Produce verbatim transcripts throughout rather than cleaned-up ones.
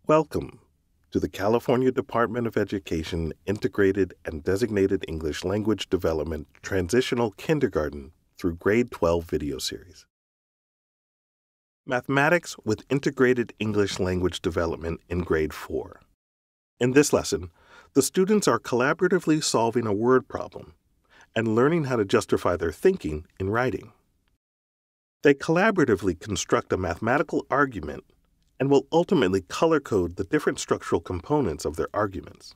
Welcome to the California Department of Education Integrated and Designated English Language Development Transitional Kindergarten through Grade twelve video series. Mathematics with Integrated English Language Development in Grade four. In this lesson, the students are collaboratively solving a word problem and learning how to justify their thinking in writing. They collaboratively construct a mathematical argument and will ultimately color-code the different structural components of their arguments.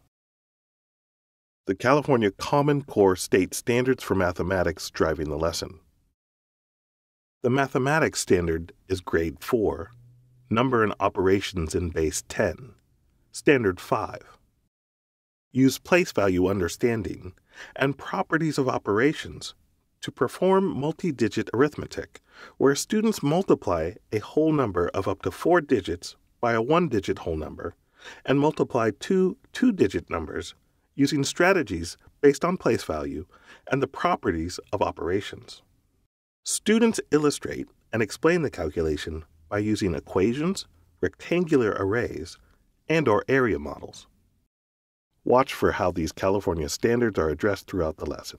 The California Common Core State Standards for Mathematics driving the lesson. The mathematics standard is Grade four, Number and Operations in Base ten, Standard five. Use place value understanding and properties of operations to perform multi-digit arithmetic, where students multiply a whole number of up to four digits by a one-digit whole number and multiply two two-digit numbers using strategies based on place value and the properties of operations. Students illustrate and explain the calculation by using equations, rectangular arrays, and/or area models. Watch for how these California standards are addressed throughout the lesson.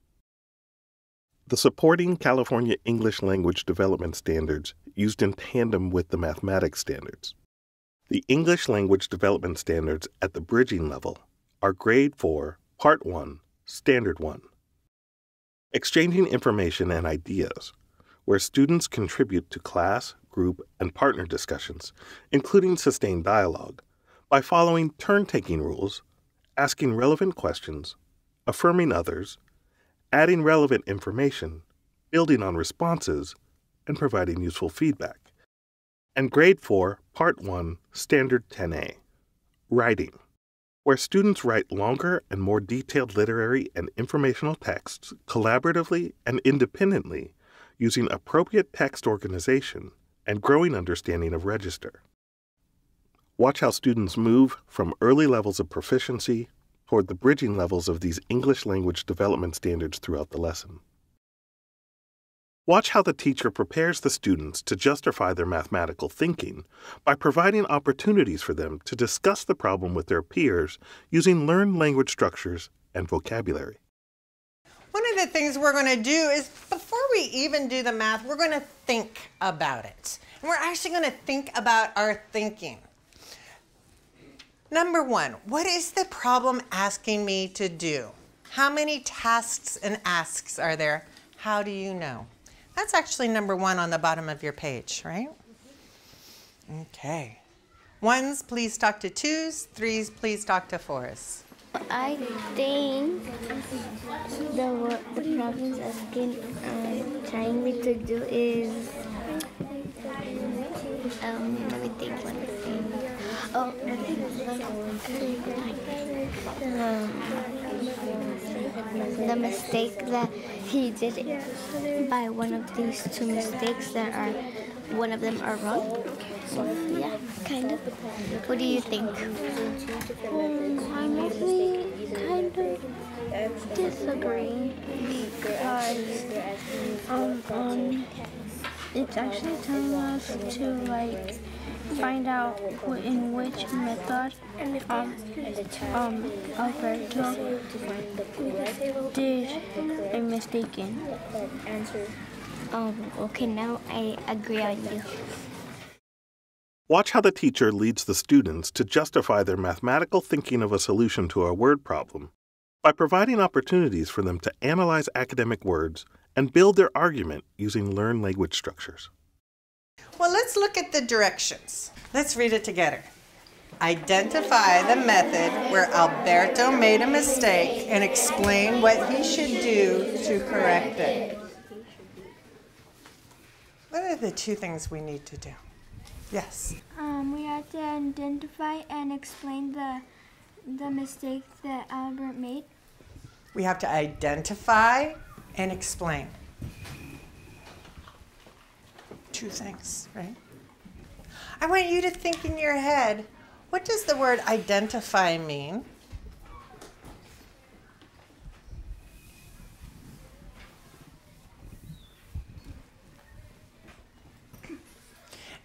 The supporting California English Language Development Standards used in tandem with the mathematics standards. The English Language Development Standards at the bridging level are Grade four, Part one, Standard one. Exchanging information and ideas, where students contribute to class, group, and partner discussions, including sustained dialogue, by following turn-taking rules, asking relevant questions, affirming others, adding relevant information, building on responses, and providing useful feedback. And Grade four, Part one, Standard ten A, Writing, where students write longer and more detailed literary and informational texts collaboratively and independently using appropriate text organization and growing understanding of register. Watch how students move from early levels of proficiency toward the bridging levels of these English language development standards throughout the lesson. Watch how the teacher prepares the students to justify their mathematical thinking by providing opportunities for them to discuss the problem with their peers using learned language structures and vocabulary. One of the things we're going to do is, before we even do the math, we're going to think about it. And we're actually going to think about our thinking. Number one, what is the problem asking me to do? How many tasks and asks are there? How do you know? That's actually number one on the bottom of your page, right? Okay. Ones, please talk to twos. Threes, please talk to fours. I think the what the problem's asking, um, trying me to do is, um, let me think, let me think. Oh, um, the mistake that he did by one of these two mistakes that are, one of them are wrong. Yeah, kind of. What do you think? Um, honestly, kind of disagree because um, um, it's actually telling us to like find out wh in which method um, um, Alberto did a mistake in. Um, okay, now I agree on you. Watch how the teacher leads the students to justify their mathematical thinking of a solution to a word problem by providing opportunities for them to analyze academic words and build their argument using learned language structures. Well, let's look at the directions. Let's read it together. Identify the method where Alberto made a mistake and explain what he should do to correct it. What are the two things we need to do? Yes. Um, we have to identify and explain the the mistake that Albert made. We have to identify and explain. Two things, right? I want you to think in your head, what does the word identify mean?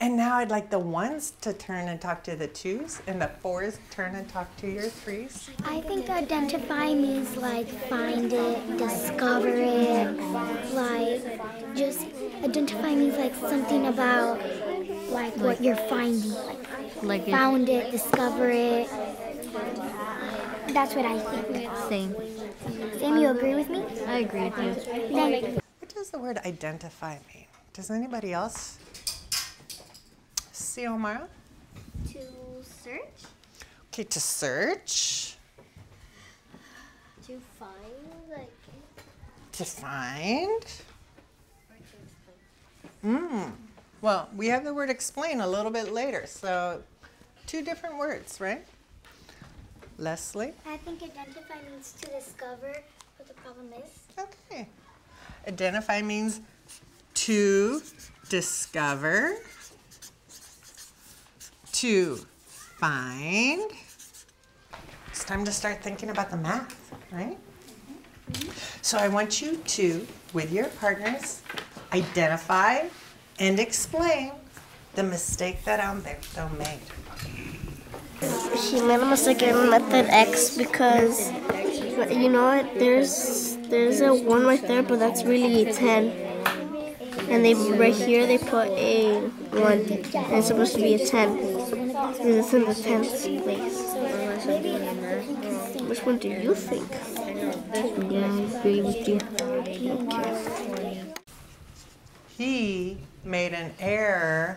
And now I'd like the ones to turn and talk to the twos, and the fours turn and talk to your threes. I think identify means like find it, discover it, like just identify means like something about like what you're finding. Like, Like found it, discover it. That's what I think. Same. Sam, you agree with me? I agree with you. Then What does the word identify mean? Does anybody else see, Omara? to search, Okay, to search, to find, like to find. Mm. Well, we have the word explain a little bit later, so two different words, right? Leslie? I think identify means to discover what the problem is. Okay. Identify means to discover, to find. It's time to start thinking about the math, right? So I want you to, with your partners, identify and explain the mistake that Alberto made. She made a mistake in method X because, you know what, there's there's a one right there, but that's really a ten. And they right here they put a one, and it's supposed to be a ten. And it's in the tenth place. Which one do you think? Yeah, I agree with you. Okay. He made an error.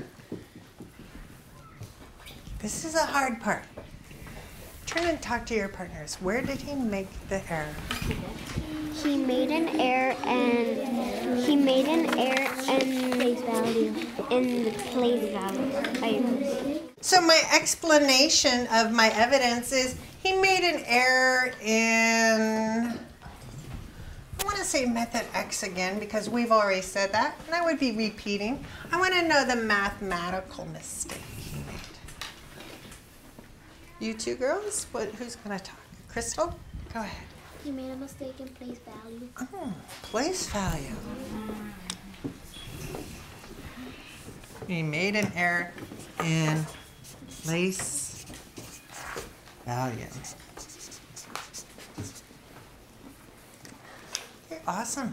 This is a hard part. Turn and talk to your partners. Where did he make the error? He made an error and he made an error in place value. In the place value. So my explanation of my evidence is he made an error in, I want to say method X again because we've already said that, and I would be repeating. I want to know the mathematical mistake he made. You two girls, what, who's going to talk? Crystal, go ahead. He made a mistake in place value. Oh, place value. He made an error in place value. Okay, awesome.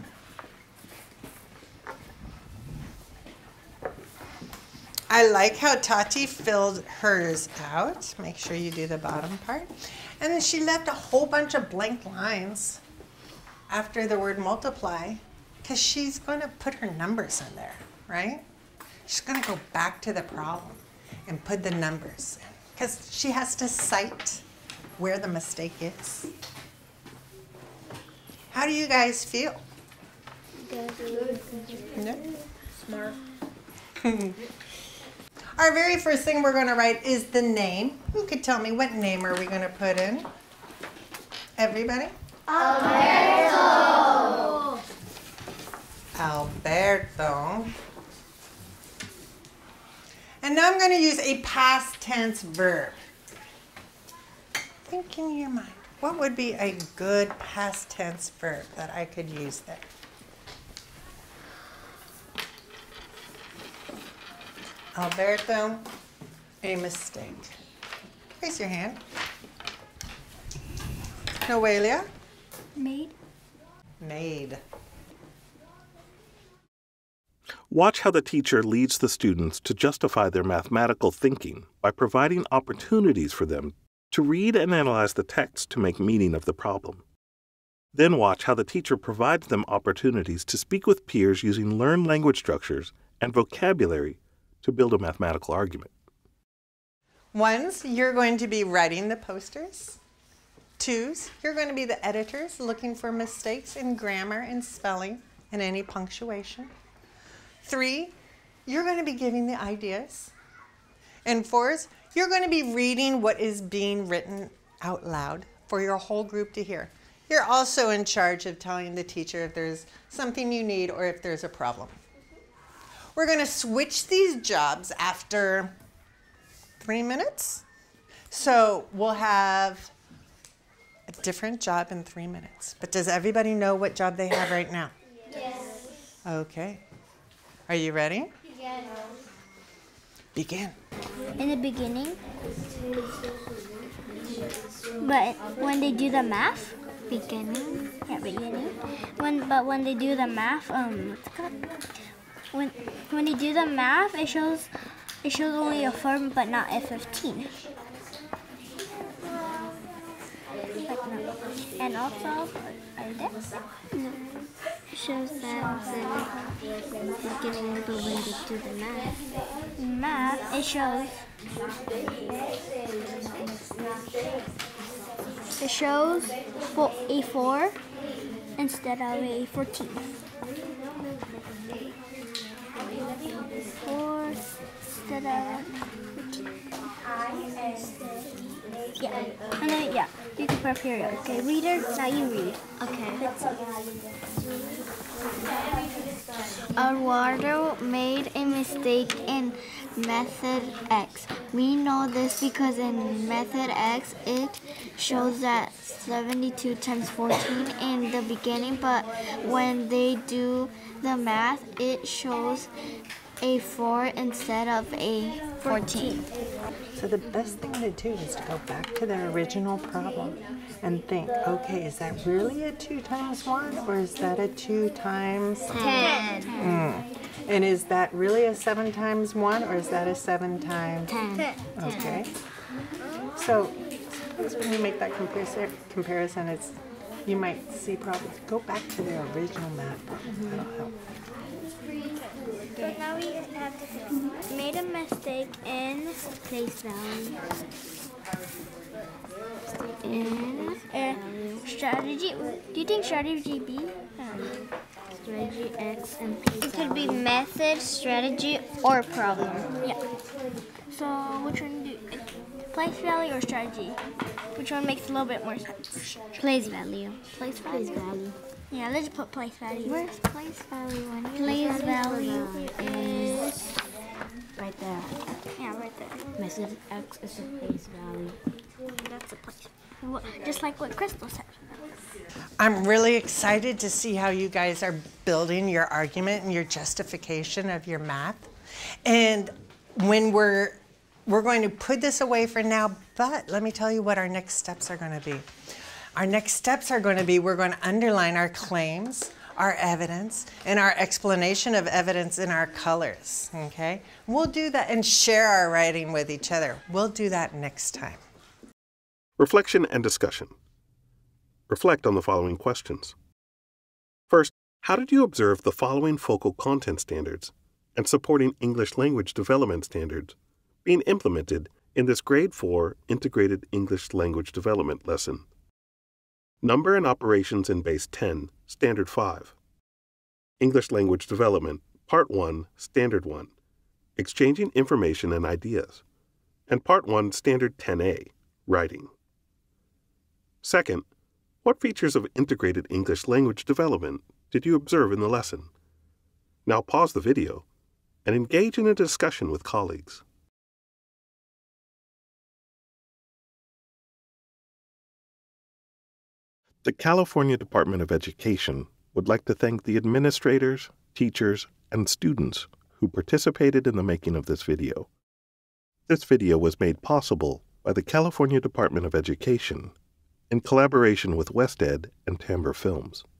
I like how Tati filled hers out. Make sure you do the bottom part. And then she left a whole bunch of blank lines after the word multiply because she's going to put her numbers in there, right? She's going to go back to the problem and put the numbers in because she has to cite where the mistake is. How do you guys feel? Good. No? Smart. Our very first thing we're going to write is the name. Who could tell me what name are we going to put in? Everybody? Alberto. Alberto. And now I'm going to use a past tense verb. Think in your mind, what would be a good past tense verb that I could use there? Alberto, a mistake. Raise your hand. Noelia? Made. Made. Watch how the teacher leads the students to justify their mathematical thinking by providing opportunities for them to read and analyze the text to make meaning of the problem. Then watch how the teacher provides them opportunities to speak with peers using learned language structures and vocabulary to build a mathematical argument. Ones, you're going to be writing the posters. Twos, you're going to be the editors looking for mistakes in grammar and spelling and any punctuation. Three, you're going to be giving the ideas. And fours, you're going to be reading what is being written out loud for your whole group to hear. You're also in charge of telling the teacher if there's something you need or if there's a problem. We're going to switch these jobs after three minutes. So we'll have a different job in three minutes. But does everybody know what job they have right now? Yes. Okay. Are you ready? Yes. Begin. In the beginning. But when they do the math, beginning. Yeah, beginning. When but when they do the math, um, what's it called? When when they do the math, it shows it shows only a four, but not a fifteen. Like no. And also, are you there? No. It shows that the beginning, but when they do the math. Math, it shows. It shows fo- a four instead of a fourteen. Four instead of fourteen. Yeah, and then yeah, you can put a period. Okay, reader, now you read. Okay. Eduardo made a mistake in method X. We know this because in method X it shows that seventy-two times fourteen in the beginning, but when they do the math it shows a four instead of a fourteen. So the best thing to do is to go back to the original problem and think, okay, is that really a two times one or is that a two times ten. Mm. And is that really a seven times one or is that a seven times ten. Okay. So sometimes when you make that comparison, comparison, it's you might see problems. Go back to the original math problem. That'll help. So now we have made a mistake in Place value. in uh, strategy. Do you think strategy B? Strategy X and place It could be method, strategy, or problem. Yeah. So which one do you, place value or strategy? Which one makes a little bit more sense? Place value. Place value. Place value. Yeah, let's put place value. Where's place value on here? Place value Is Right there. yeah, right there. Method X is the place value. That's a place. What- Just like what Crystal said. I'm really excited to see how you guys are building your argument and your justification of your math. And when we're we're going to put this away for now, but let me tell you what our next steps are going to be. Our next steps are going to be we're going to underline our claims, our evidence, and our explanation of evidence in our colors, okay? We'll do that and share our writing with each other. We'll do that next time. Reflection and discussion. Reflect on the following questions. First, how did you observe the following focal content standards and supporting English language development standards being implemented in this Grade four Integrated English Language Development lesson? Number and operations in Base ten, Standard five. English Language Development, Part one, Standard one. Exchanging information and ideas. And Part one, Standard ten A, Writing. Second, what features of integrated English language development did you observe in the lesson? Now pause the video and engage in a discussion with colleagues. The California Department of Education would like to thank the administrators, teachers, and students who participated in the making of this video. This video was made possible by the California Department of Education in collaboration with WestEd and Timbre Films.